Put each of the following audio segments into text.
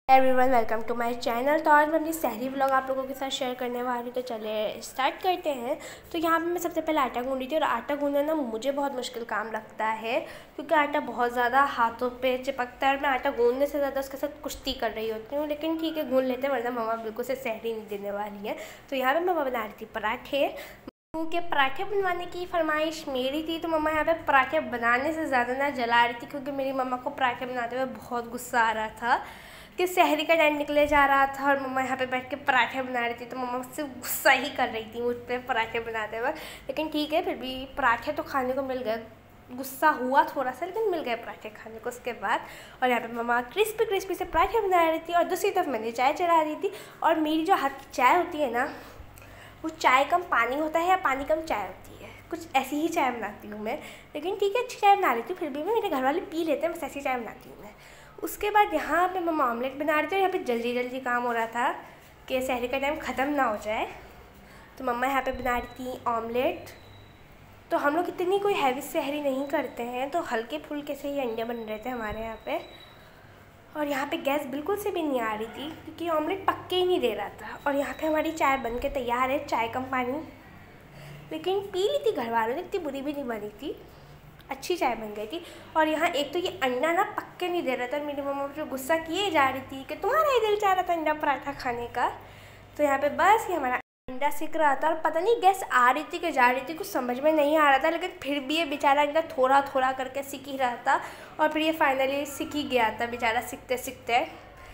Everyone welcome to my channel. तो आज मैं अपनी सहरी व्लॉग आप लोगों के साथ शेयर करने वाली हूँ। तो चलिए स्टार्ट करते हैं। तो यहाँ पे मैं सबसे पहले आटा गूंदी थी, और आटा गूंदना ना मुझे बहुत मुश्किल काम लगता है क्योंकि आटा बहुत ज़्यादा हाथों पे चिपकता है और मैं आटा गूंदने से ज़्यादा उसके साथ कुश्ती कर रही होती हूँ। लेकिन ठीक है, गूंद लेते हैं, वरना मम्मा बिल्कुल से सहरी नहीं देने वाली है। तो यहाँ पर मम्मा बना रही थी पराठे। के पराठे बनवाने की फरमाइश मेरी थी, तो मम्मा यहाँ पे पराठे बनाने से ज़्यादा ना जला रही थी क्योंकि मेरी मम्मा को पराठे बनाते हुए बहुत गुस्सा आ रहा था कि सहरी का टाइम निकले जा रहा था और मम्मा यहाँ पे बैठ के पराठे बना रही थी। तो मम्मा मुझसे गुस्सा ही कर रही थी मुझ पर पराठे बनाते हुए। लेकिन ठीक है, फिर भी पराठे तो खाने को मिल गए। गुस्सा हुआ थोड़ा सा, लेकिन मिल गए पराठे खाने को उसके बाद। और यहाँ पे मम्मा क्रिस्पी क्रिस्पी से पराठे बना रही थी और दूसरी तरफ मैंने चाय चढ़ा दी थी। और मेरी जो हाथ की चाय होती है ना, वो चाय कम पानी होता है या पानी कम चाय होती है, कुछ ऐसी ही चाय बनाती हूँ मैं। लेकिन ठीक है, अच्छी चाय बना रही थी, फिर भी मैं मेरे घर वाले पी लेते हैं, बस ऐसी चाय बनाती हूँ मैं। उसके बाद यहाँ पे मम्मा ऑमलेट बना रही थी, और यहाँ पे जल्दी जल्दी काम हो रहा था कि सहरी का टाइम ख़त्म ना हो जाए। तो मम्मा यहाँ पे बना रही थी ऑमलेट। तो हम लोग इतनी कोई हैवी सहरी नहीं करते हैं, तो हल्के फुल्के से ही अंडे बन रहे थे हमारे यहाँ पे। और यहाँ पे गैस बिल्कुल से भी नहीं आ रही थी क्योंकि ऑमलेट पक्के ही नहीं दे रहा था। और यहाँ पे हमारी चाय बन के तैयार है, चाय कम पानी। लेकिन पी ली थी घर वालों ने, इतनी बुरी भी नहीं बनी थी, अच्छी चाय बन गई थी। और यहाँ एक तो ये अंडा ना पक्के नहीं दे रहा था, मेरी मम्मा जो गुस्सा किए जा रही थी कि तुम्हारा ही दिल चाह रहा था अंडा पराठा खाने का। तो यहाँ पे बस ये हमारा अंडा सिक रहा था, और पता नहीं गैस आ रही थी कि जा रही थी, कुछ समझ में नहीं आ रहा था। लेकिन फिर भी ये बेचारा अंडा थोड़ा थोड़ा करके सिक ही रहा था, और फिर ये फाइनली सिक ही गया था बेचारा सिकते सिकते।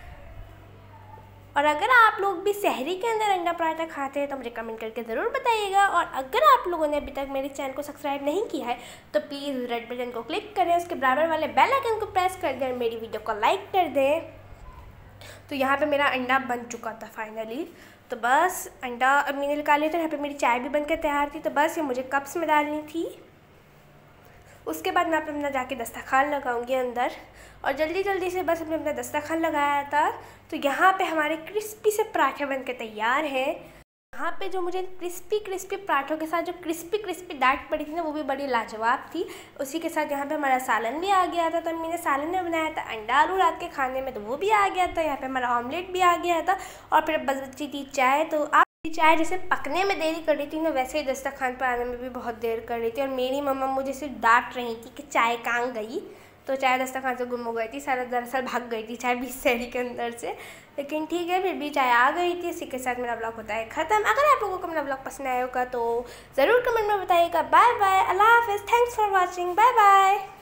और अगर आप लोग भी सहरी के अंदर अंडा पराठा खाते हैं तो मुझे कमेंट करके ज़रूर बताइएगा। और अगर आप लोगों ने अभी तक मेरे चैनल को सब्सक्राइब नहीं किया है तो प्लीज़ रेड बटन को क्लिक करें, उसके बराबर वाले बेल आइकन को प्रेस कर दें और मेरी वीडियो को लाइक कर दें। तो यहाँ पे मेरा अंडा बन चुका था फाइनली। तो बस अंडा अब मैंने निकाल लिया था। यहाँ पे मेरी चाय भी बनकर तैयार थी, तो बस ये मुझे कप्स में डालनी थी। उसके बाद मैं अपना जाके दस्तरखान लगाऊंगी अंदर, और जल्दी जल्दी से बस अपना दस्तरखान लगाया था। तो यहाँ पे हमारे क्रिस्पी से पराठे बन के तैयार हैं। यहाँ पे जो मुझे क्रिस्पी क्रिस्पी पराठों के साथ जो क्रिस्पी क्रिस्पी डांट पड़ी थी ना, वो भी बड़ी लाजवाब थी। उसी के साथ यहाँ पे हमारा सालन भी आ गया था। तो मैंने सालन में बनाया था अंडा आलू रात के खाने में, तो वो भी आ गया था। यहाँ पे हमारा ऑमलेट भी आ गया था, और फिर बस बची थी चाय। तो आप चाय जैसे पकने में देरी कर रही थी ना, वैसे ही दस्तरखान पर आने में भी बहुत देर कर रही थी। और मेरी मम्मा मुझे सिर्फ डांट रही थी कि चाय कहाँ गई। तो चाय दस्तरखान से गुम हो गई थी, सारा दरअसल भाग गई थी चाय भी सहरी के अंदर से। लेकिन ठीक है, फिर भी चाय आ गई थी। इसी के साथ मेरा ब्लॉग होता है ख़त्म। अगर आप लोगों को मेरा ब्लॉग पसंद आया होगा तो ज़रूर कमेंट में बताइएगा। बाय बाय, अल्लाह हाफिज़, thanks for watching, bye bye.